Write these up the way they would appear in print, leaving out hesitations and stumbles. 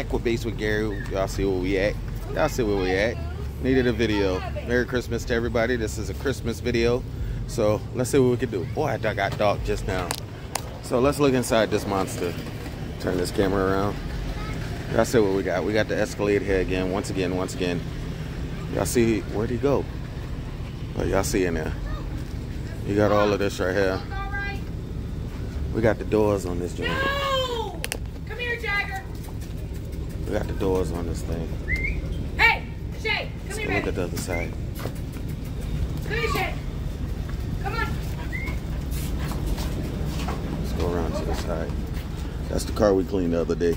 Aqua Base with Gary. Y'all see where we at. Y'all see where we at. Needed a video. Merry Christmas to everybody. This is a Christmas video. So let's see what we can do. Boy, I got dark just now. So let's look inside this monster. Turn this camera around. Y'all see what we got. We got the Escalade here again. Once again. Y'all see, where'd he go? Oh, y'all see in there. You got all of this right here. We got the doors on this joint. No! Come here, Jagger. We got the doors on this thing. Hey, Shay, come here, Look at the other side. Come here, Shay. Come on. Let's go around to the side. That's the car we cleaned the other day.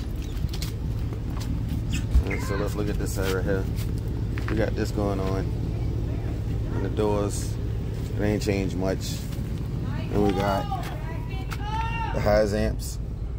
Alright, so let's look at this side right here. We got this going on. And the doors, it ain't changed much. And we got the highs amps.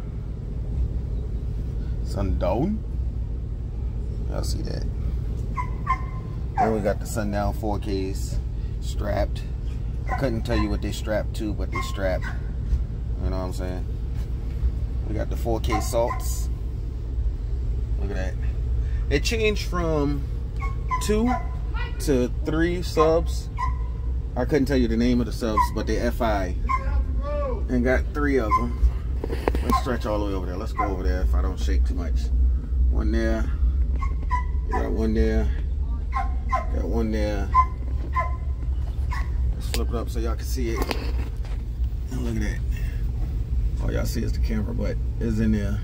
Sundown. Y'all see that. Then we got the Sundown 4Ks strapped. I couldn't tell you what they strapped to, but they strapped. You know what I'm saying? We got the 4K salts. Look at that. It changed from 2 to 3 subs. I couldn't tell you the name of the subs, but they FI. And got 3 of them. Let's stretch all the way over there. Let's go over there if I don't shake too much. One there. Got one there. Got one there. Let's flip it up so y'all can see it. And look at that. All y'all see is the camera, but it's in there.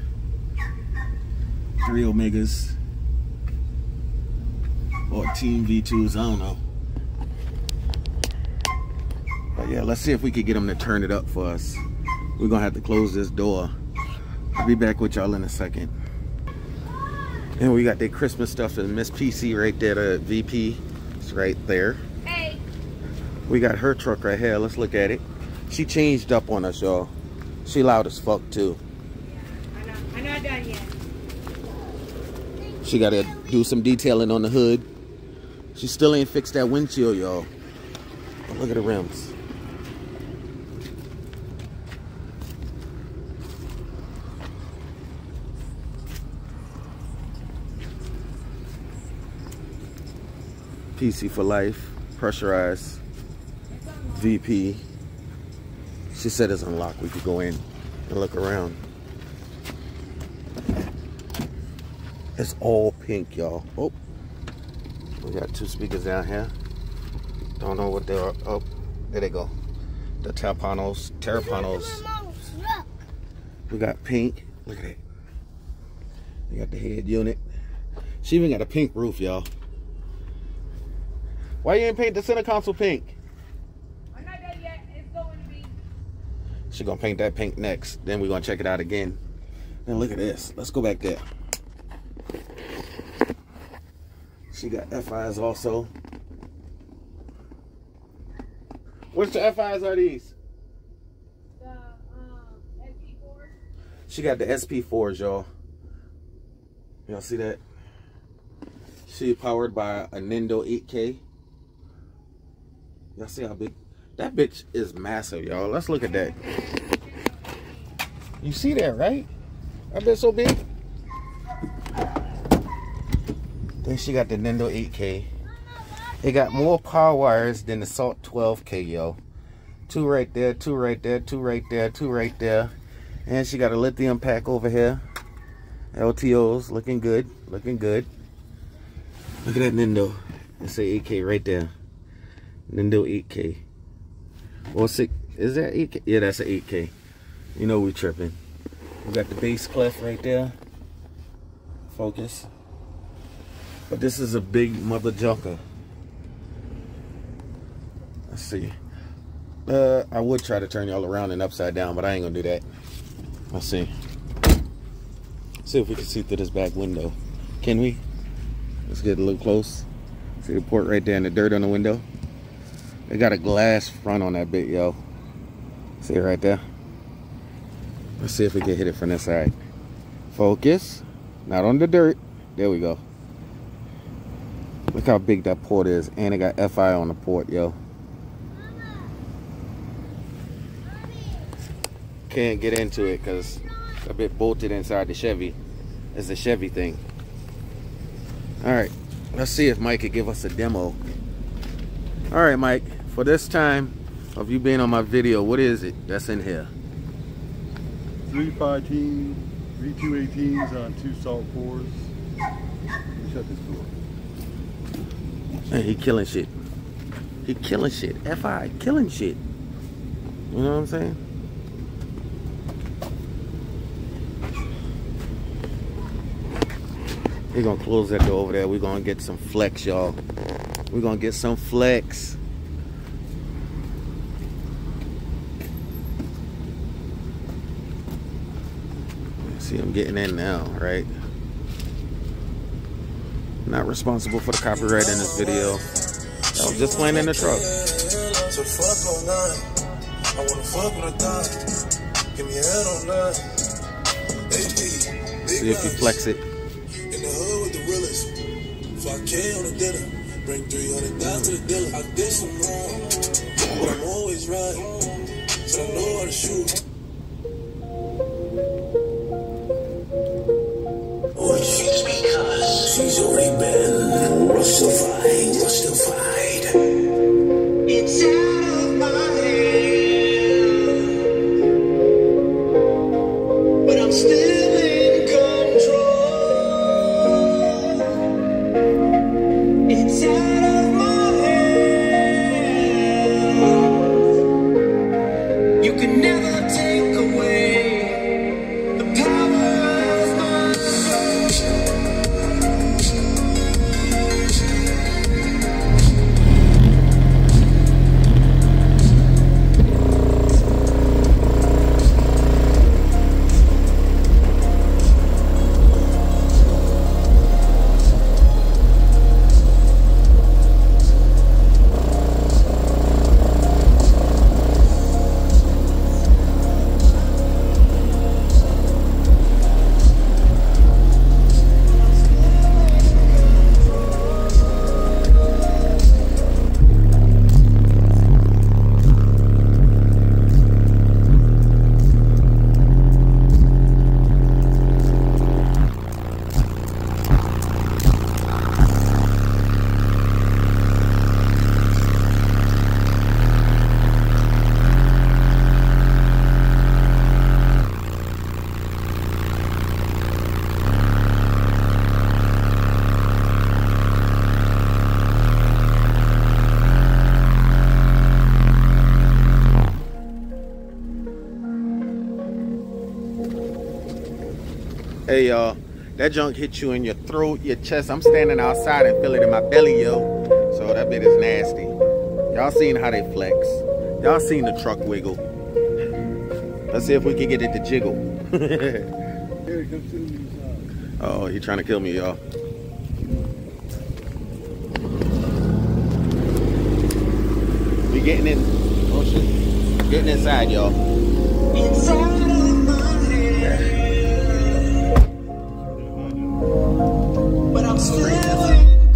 3 Omegas. Or Team V2s, I don't know. But yeah, let's see if we can get them to turn it up for us. We're gonna have to close this door. I'll be back with y'all in a second. And we got that Christmas stuff in Miss PC right there, the VP. It's right there. Hey. We got her truck right here. Let's look at it. She changed up on us, y'all. She loud as fuck too. Yeah, I'm not done yet. She gotta do some detailing on the hood. She still ain't fixed that windshield, y'all. Look at the rims. PC for life, pressurized, VP. She said it's unlocked. We could go in and look around. It's all pink, y'all. Oh, we got 2 speakers down here. Don't know what they are. Oh, there they go. The Terrapanos. We got pink. Look at it. We got the head unit. She even got a pink roof, y'all. Why you ain't paint the center console pink? I'm not done yet. It's going to be. She gonna paint that pink next. Then we're gonna check it out again. And look at this. Let's go back there. She got FIs also. Which FIs are these? The SP4s. She got the SP4s, y'all. Y'all see that? She powered by a Nintendo 8K. Y'all see how big? That bitch is massive, y'all. Let's look at that. You see that, right? That bitch so big. Then she got the Nintendo 8K. It got more power wires than the Salt 12K, yo. 2 right there, 2 right there, 2 right there, 2 right there. And she got a lithium pack over here. LTOs, looking good, looking good. Look at that Nintendo. It's a 8K right there. Nintendo 8K. Or 6, is that 8K? Yeah, that's an 8K. You know we tripping. We got the bass clef right there. Focus. But this is a big mother junker. Let's see. I would try to turn y'all around and upside down, but I ain't gonna do that. Let's see. See if we can see through this back window. Can we? Let's get a little close. See the port right there and the dirt on the window? They got a glass front on that bit, yo. See it right there? Let's see if we can hit it from this side. Focus. Not on the dirt. There we go. Look how big that port is. And it got FI on the port, yo. Can't get into it because it's a bit bolted inside the Chevy. It's a Chevy thing. All right, let's see if Mike could give us a demo. All right, Mike, for this time of you being on my video, what is it that's in here? 3.5 V218s on 2 salt 4s. Let me shut this door. Man, he killing shit. He killing shit. FI, killing shit. You know what I'm saying? We're gonna close that door over there. We're gonna get some flex, y'all. We're gonna get some flex. See him getting in now, right? Not responsible for the copyright in this video. I was just playing in the truck. See if you flex it. In the hood with the realest. 5K on the dinner. Bring 300 down to the dealer. I did some wrong, but I'm always right. So I know how to shoot. Because she's already been rustified. It's out of my hand, but I'm still in control. It's out of my hand. You can never take away the power of my Hey y'all, that junk hit you in your throat, your chest. I'm standing outside and feel it in my belly, yo. So that bit is nasty. Y'all seen how they flex. Y'all seen the truck wiggle. Let's see if we can get it to jiggle. Here, come to me inside. Oh, he trying to kill me, y'all. We getting in. Oh shit. Getting inside, y'all. It's out of my hand, but I'm still in control.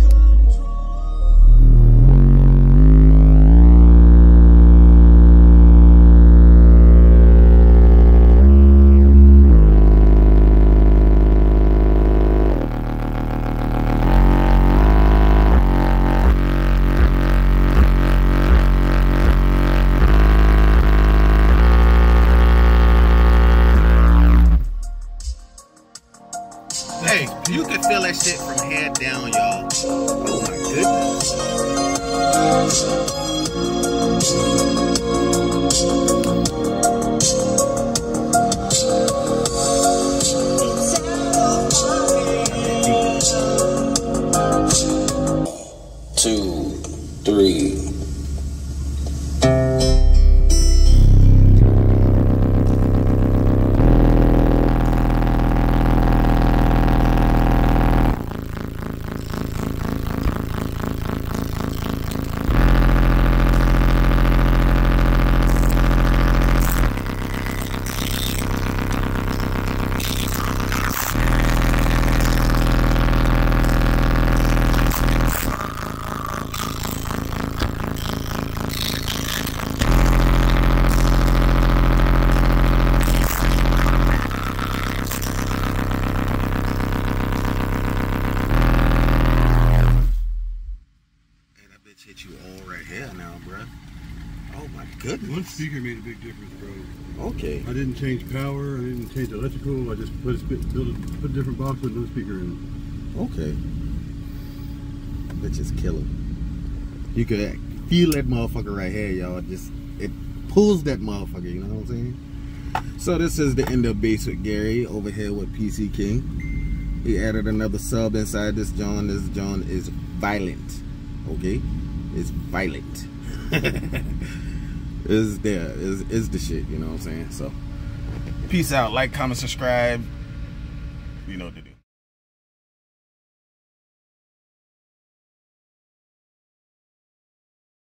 Hey, you can feel that shit from head down, y'all. Oh my goodness. Two, three. goodness. One speaker made a big difference, bro. Okay. I didn't change power. I didn't change electrical. I just put a different box with no speaker in Okay. Bitch is killer. You could feel that motherfucker right here, y'all. Just it pulls that motherfucker. You know what I'm saying? So this is the end of Bass with Gary over here with PC King. He added another sub inside this John. This John is violent. Okay, it's violent. Is there is the shit. You know what I'm saying? So peace out. Like, comment, subscribe. You know what to do.